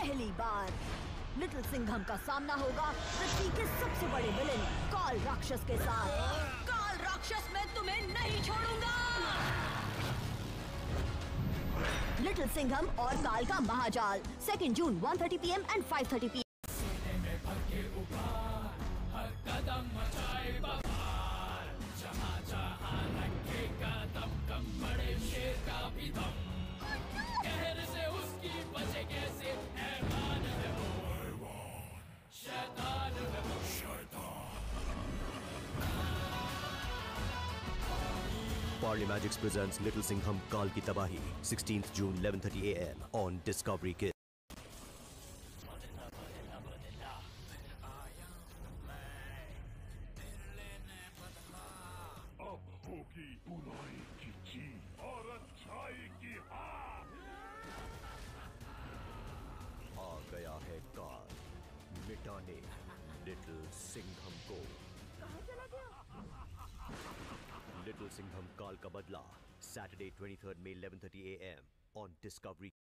पहली बार लिटिल सिंघम का सामना होगा पृथ्वी के सबसे बड़े विलेन काल राक्षस के साथ। काल राक्षस, मैं तुम्हें नहीं छोड़ूंगा। लिटिल सिंघम और काल का महाजाल 2 जून 1:30 PM and 5:30 PM। हर कदम मचाए बवाल, जहाँ जहाँ रखेगा दम, कम बड़े शेर का भी दम, कहर से उसकी बचे कैसे, हैवान है वो, शैतान है वो, शैतान। Parley Magics presents Little Singham Kaal Ki Tabahi, 16th June 11:30 AM on Discovery Kids. अब होगी बुराई की जीत और अच्छाई की हार। आ गया है काल मिटाने लिटिल सिंघम को। कहाँ चला गया? लिटिल सिंघम काल का बदला Saturday 23rd May 11:30 AM on Discovery